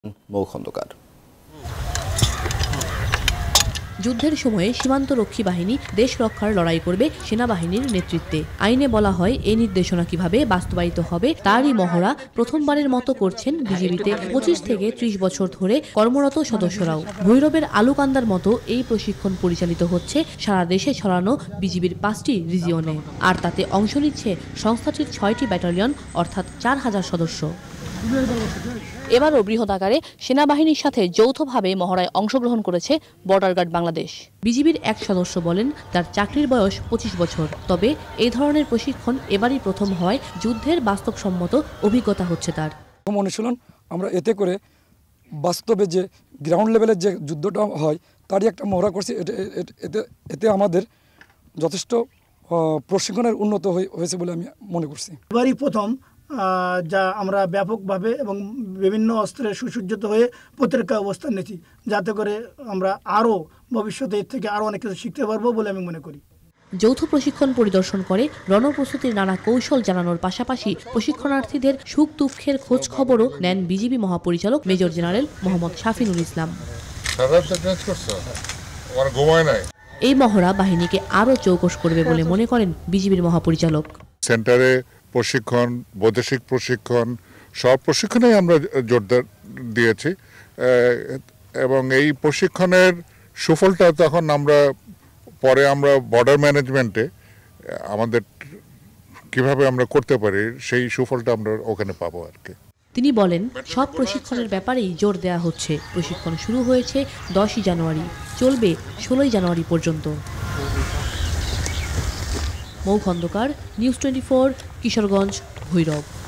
মৌখন্দকার। যুদ্ধের সময়ে সীমান্তরক্ষী বাহিনী দেশ রক্ষার লড়াই করবে সেনাবাহিনীর নেতৃত্বে। আইনে বলা হয় এই নির্দেশনা কিভাবে বাস্তবায়িত হবে তারই মহড়া প্রথমবারের মতো করছেন বিজিবিতে 25 থেকে 30 বছর ধরে কর্মরত সদস্যরাও। ভৈরবের আলুকান্দার মতো এই প্রশিক্ষণ পরিচালিত হচ্ছে সারা দেশে ছড়ানো বিজিবির 5টি রিজিয়নে। আর তাতে অংশ নিচ্ছে সংস্থাটির 6টি ব্যাটালিয়ন অর্থাৎ 4000 সদস্য। এবারও বৃহৎ আকারে সেনাবাহিনীর সাথে যৌথভাবে মহড়ায় অংশগ্রহণ করেছে বর্ডার গার্ড বাংলাদেশ। বিজিবির এক সদস্য বলেন তার চাকরির বয়স 25 বছর, তবে এই ধরনের প্রশিক্ষণ এবারই প্রথম হয় যুদ্ধের বাস্তবসম্মত অভিজ্ঞতা হচ্ছে তার। অনুশীলন আমরা এতে করে বাস্তবে যে গ্রাউন্ড লেভেলের যে যুদ্ধটা হয় তারই একটা মহড়া করছি। এতে আমাদের যথেষ্ট প্রশিক্ষণের উন্নত হয়েছে বলে আমি মনে করছি। এবারই প্রথম যা আমরা ব্যাপকভাবে এবং বিভিন্ন অস্ত্রের সুসজ্জিত হয়ে প্রতিরক্ষা অবস্থান নিয়েছি, যাতে করে আমরা আরও ভবিষ্যতে এর থেকে আরও অনেক কিছু শিখতে পারবো বলে আমি মনে করি। যৌথ প্রশিক্ষণ পরিদর্শন করে রণপ্রস্তুতির নানা কৌশল জানানোর পাশাপাশি প্রশিক্ষণার্থীদের সুখ দুঃখের খোঁজ খবরও নেন বিজিবি মহাপরিচালক মেজর জেনারেল মোহাম্মদ শাফিনুল ইসলাম। এই মহড়া বাহিনীকে আরও চৌকস করবে বলে মনে করেন বিজিবির মহাপরিচালক। সেন্টারে প্রশিক্ষণ, বৈদেশিক প্রশিক্ষণ, সব প্রশিক্ষণে আমরা জোরদার দিয়েছি এবং এই প্রশিক্ষণের সুফলটা তখন আমরা বর্ডার ম্যানেজমেন্টে আমাদের কিভাবে আমরা করতে পারি সেই সুফলটা আমরা ওখানে পাবো আর কি। তিনি বলেন সব প্রশিক্ষণের ব্যাপারেই জোর দেওয়া হচ্ছে। প্রশিক্ষণ শুরু হয়েছে 10ই জানুয়ারি, চলবে 16ই জানুয়ারি পর্যন্ত। মৌখন্দকার, নিউজ 24, কিশোরগঞ্জ, ভৈরব।